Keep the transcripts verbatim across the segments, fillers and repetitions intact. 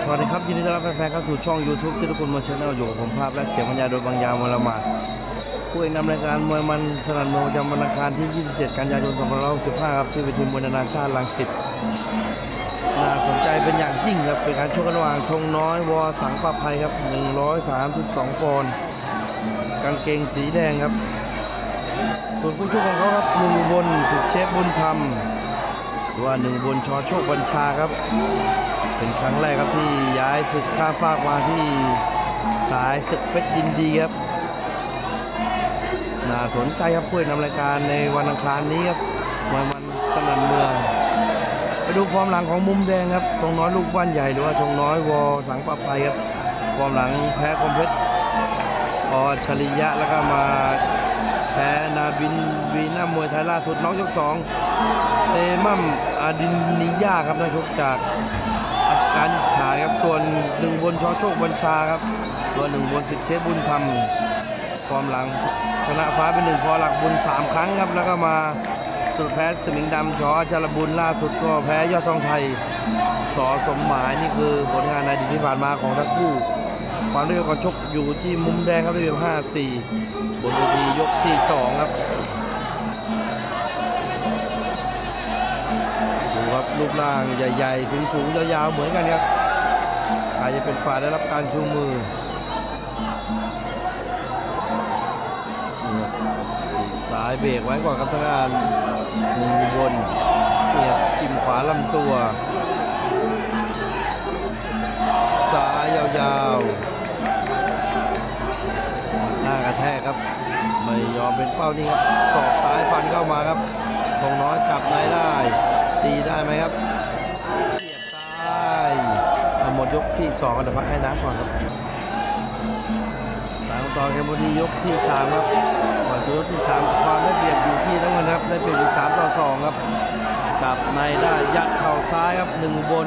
วัสดีครับยินดีต้อนรับแฟนๆเข้าสู่ช่อง ยูทูบ ที่ทุกคนมาชมอยู่กับผมภาพและเสียงบรรยายโดยบางยาวมรมาศผู้เอกนำรายการมวยมันสนั่นเมืองประจำวันอังคารที่ยี่สิบเจ็ดกันยายนสองพันห้าร้อยหกสิบห้าครับที่เวทีมวยนานาชาติรังสิตน่าสนใจเป็นอย่างยิ่งครับเป็นการชกกันระหว่างธงน้อยวอสังประภัยครับหนึ่งร้อยสามสิบสองปอนด์กางเกงสีแดงครับส่วนผู้ชกของเขาครับหนึ่งบนสิทธิเชฟบุญธรรมหรือว่าหนึ่งบนชอโชคบัญชาครับเป็นครั้งแรกครับที่ย้ายศึกข้ามฟากมาที่สายศึกเพชรยินดีครับน่าสนใจครับผู้นำรายการในวันอังคารนี้ครับมวยมันสนั่นเมืองไปดูฟอร์มหลังของมุมแดงครับธงน้อยลูกบ้านใหญ่หรือว่าธงน้อยวอสังประภัยครับฟอร์มหลังแพ้คมเพชรอชริยะแล้วก็มาแพ้นาบินวีน่ามวยไทยล่าสุดน้องยกสองเซมัมอาดินนิยาครับนักชกจากอัฟกานิสถานครับส่วนหนึ่งบนชอโชคบัญชาครับส่วนหนึ่งบนสิทธิเชฟบุญธรรมฟอร์มหลังชนะฟ้าเป็นหนึ่งพอหลักบุญสามครั้งครับแล้วก็มาสุดแพ้สมิงดำชอจารบุญล่าสุดก็แพ้ยอดทองไทยสอสมหมายนี่คือผลงานในอดีตที่ผ่านมาของทั้งคู่ความเร็วของชกอยู่ที่มุมแดงครับได้เพียงห้าสี่บนเวทียกที่สองครับดูครับรูปร่างใหญ่ๆสูงๆยาวๆเหมือนกันครับใครจะเป็นฝ่ายได้รับการชูมือสายเบรกไว้ก่อนครับทางด้านมือบนเนี่ยจิ้มขวาลำตัวสายยาวๆหน้ากระแทกครับไม่ยอมเป็นเป้านี่ครับศอกซ้ายฟันเข้ามาครับธงน้อยจับในได้ตีได้ไหมครับเสียบซ้ายหมดยกที่สองกันเดี๋ยวพักให้น้ำก่อนครับตามต่อกันบนที่ยกที่สามครับก่อนยกที่สามความได้เปรียบอยู่ที่ทั้งวันครับได้เปรียบอยู่สามต่อสองครับจับในได้ยัดเข่าซ้ายครับหนึ่งบน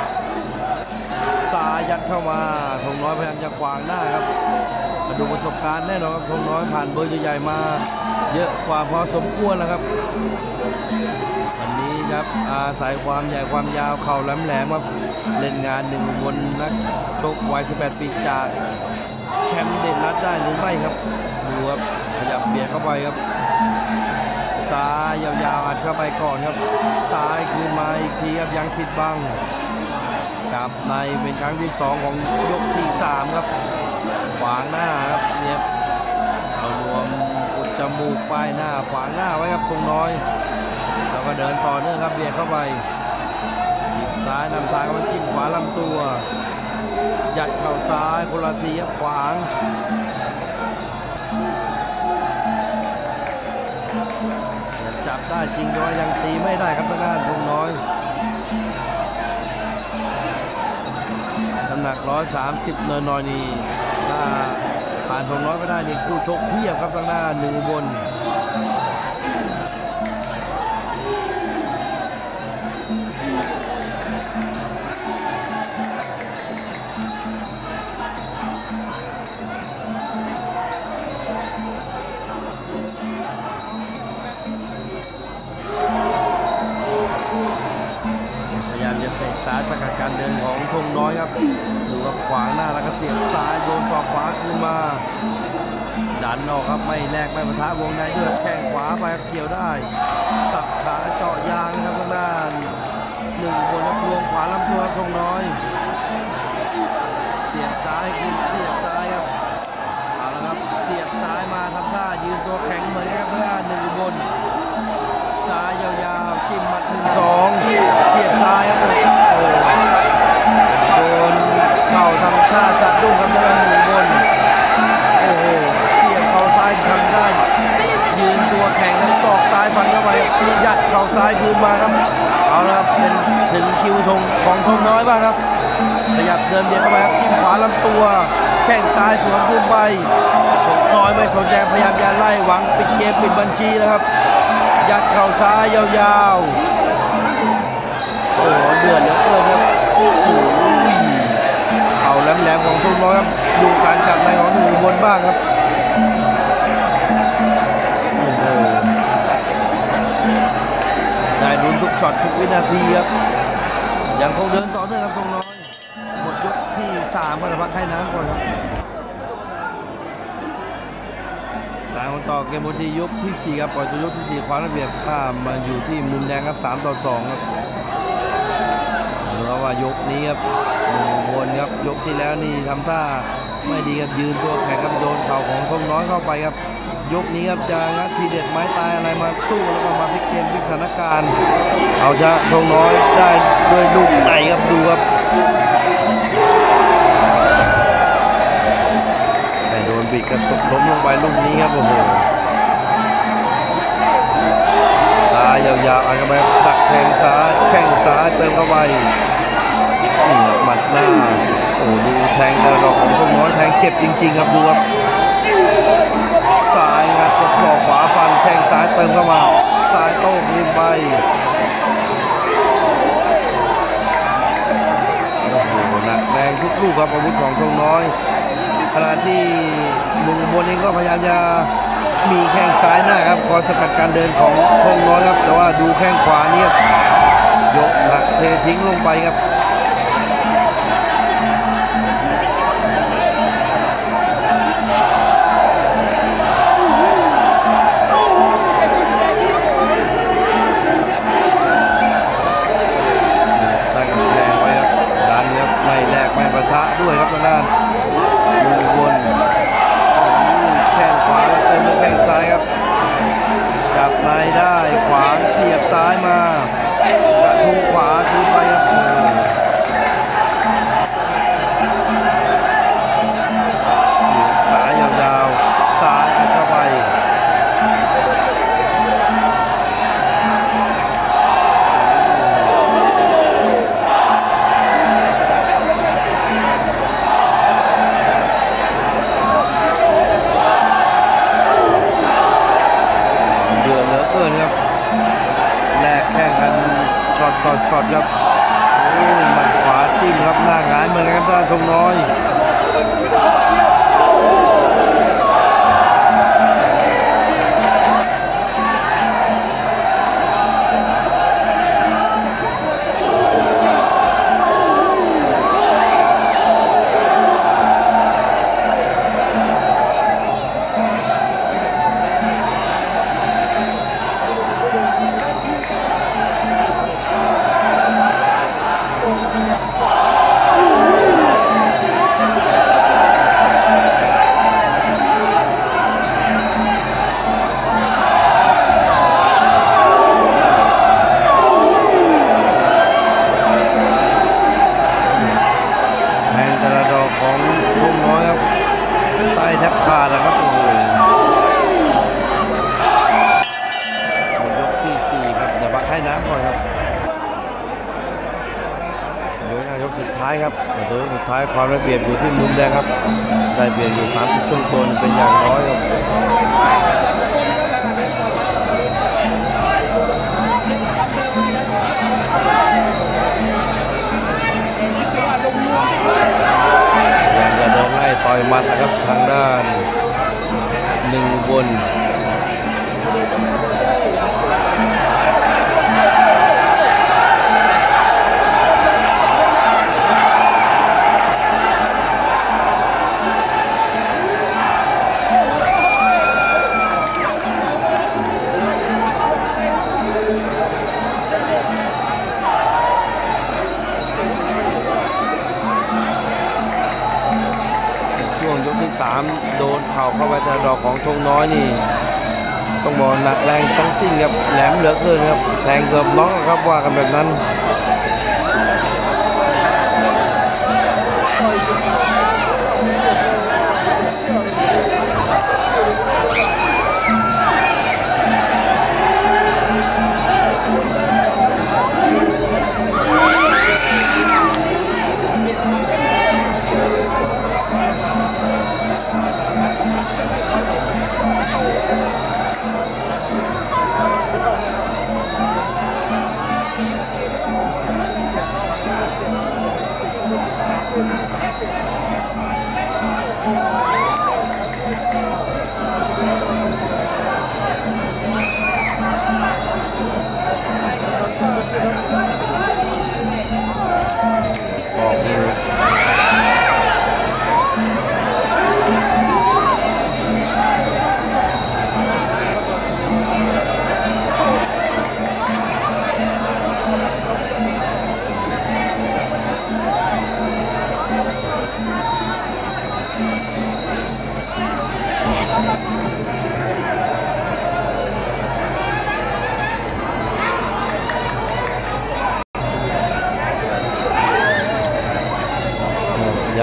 ซ้ายยัดเข้ามาธงน้อยพยายามจะขวางหน้าครับมาดูประสบการณ์แน่นอนครับธงน้อยผ่านเบอร์ใหญ่ๆมาเยอะกว่าพอสมควรแล้วครับวันนี้ครับอาศัยความใหญ่ความยาวเข่าแหลมๆครับเล่นงานหนึ่งบนนักชกวัยสิบแปดปีจากแชมป์เด่นรัดได้หรือไม่ครับดูครับขยับเบียดเข้าไปครับซ้ายยาวๆอัดเข้าไปก่อนครับซ้ายคืนมาอีกทีครับยังติดบังจับในเป็นครั้งที่สองของยกที่สามครับขวางหน้าครับเนี่ยเอารวมอุดจมูกป้ายหน้าขวางหน้าไว้ครับธงน้อยแล้วก็เดินต่อเนื่องครับเบียดเข้าไปหยิบซ้ายนำทางมาจิ้มขวาลำตัวยัดเข่าซ้ายคนละทีครับขวางจับได้จริงด้วยยังตีไม่ได้ครับทางด้านธงน้อยน้ำหนักหนึ่งร้อยสามสิบเนินนอยนี่ถ้าผ่านธงน้อยไม่ได้นี่คู่ชกเพียบครับทางด้านหนึ่งบนสายสกัดการเดินของธงน้อยครับดูกับขวางหน้าแล้วก็เสียบซ้ายโยนศอกขวาขึ้นมาดันออกครับไม่แลกไม่ปะทะวงในด้วยแข้งขวาไปเกี่ยวได้สับขาเจาะยางครับทางด้านหนึ่งบนแล้วลวงขวาลำตัวธงน้อยเสียบซ้ายคือเสียบซ้ายครับเอาละครับเสียบซ้ายมาทำท่ายืนตัวแข็งเหมือนกันครับทางด้านหนึ่งบนซ้ายยาวๆจิ้มหมัดหนึ่งสองเสียบซ้ายครับโอ้โดนเข่าทำท่าสะดุ้งครับทางด้านหนึ่งบนโอ้โหเสียบเข่าซ้ายทำได้ยืนตัวแข็งครับศอกซ้ายฟันเข้าไปยัดเข่าซ้ายคืนมาครับเอาละครับเป็นถึงคิวธงของธงน้อยบ้างครับขยับเดินเบียดเข้าไปครับจิ้มขวาลำตัวแข้งซ้ายสวนขึ้นไปธงน้อยไม่สนใจพยายามจะไล่หวังปิดเกมปิดบัญชีแล้วครับยัดเข่าซ้ายยาวๆโอ้เดือดเหลือเกินครับโอ้โหเข่าแหลมๆของธงน้อยครับดูการจับในของหนึ่งบนบ้างครับโอ้โหได้ลุ้นทุกช็อตทุกวินาทีครับยังคงเดินต่อเนื่องครับธงน้อยหมดยกสามก็จะพักให้น้ำก่อนครับตามต่อเกมบนที่ยกที่สี่ครับปล่อยตัวยกที่สี่คว้าระเบียบข้ามมาอยู่ที่มุมแดงครับสามต่อสองครับเพราะว่ายกนี้ครับวนครับยกที่แล้วนี่ทำท่าไม่ดีครับยืนตัวแข็งครับโดนเข่าของธงน้อยเข้าไปครับยกนี้ครับจะงัดทีเด็ดไม้ตายอะไรมาสู้แล้วก็มาพลิกเกมพลิกสถานการณ์เอาชนะธงน้อยได้ด้วยลูกไหนครับดูครับแต่โดนบิดกระตกล้มลงไปลูกนี้ครับโอ้โหซ้ายยาวๆอันเข้าไปดักแทงซ้ายแข้งซ้ายเติมเข้าไปนี่ครับหมัดหน้าโอ้ดูแทงแต่ละดอกของธงน้อยแทงเจ็บจริงๆครับดูครับซ้ายงัดกับศอกขวาฟันแข้งซ้ายเติมเข้ามาซ้ายโต้คืนไปโอ้โหหนักแรงทุกลูกครับอาวุธของธงน้อยขณะที่มุงบนเองก็พยายามจะมีแข้งซ้ายหน้าครับคอยสกัดการเดินของธงน้อยครับแต่ว่าดูแข้งขวานี่ยกหนักเททิ้งลงไปครับไม่ประทะด้วยครับทางด้านมือบนแข้งขวาเติมด้วยแข้งซ้ายครับจับในได้ขวางเสียบซ้ายมากระทุ้งขวาคืนไปครับสายยาวๆซ้ายเข้าไปช็อตช็อตครับโอ้หมัดขวาจิ้มครับหน้าหงายเหมือนกันครับท่านธงน้อยขาดแล้วครับโอ้โหยกที่สี่ครับเดี๋ยวพักให้น้ำก่อนครับเดี๋ยวยกสุดท้ายครับเดี๋ยวยกสุดท้ายความได้เปรียบอยู่ที่มุมแดงครับได้เปรียบอยู่สามสิบช่วงตัวเป็นอย่างน้อยครับยังจะเดินไล่ต่อยมัดนะครับทางด้านหนึ่งบนยกที่สามโดนเข่าเข้าไปแต่ดอกของธงน้อยนี่ต้องบอกหนักแรงทั้งสิ้นครับแหลมเหลือเกินครับแทงเกือบน็อกครับว่ากันแบบนั้น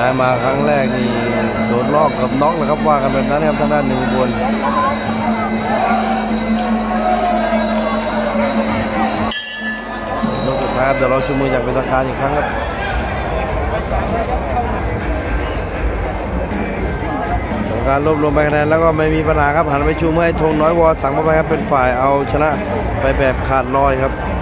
ย้ายมาครั้งแรกนี่โดนลอกกับน็อกนะครับว่ากันแบบนั้นครับทางด้านหนึ่งอุบลลูกสุดท้ายเดี๋ยวเราชูมืออย่างเป็นทางการอีกครั้งครับการรวบรวมคะแนนแล้วก็ไม่มีปัญหาครับหันไปชูมือให้ธงน้อยวอสั่งมาไปครับเป็นฝ่ายเอาชนะไปแบบขาดลอยครับ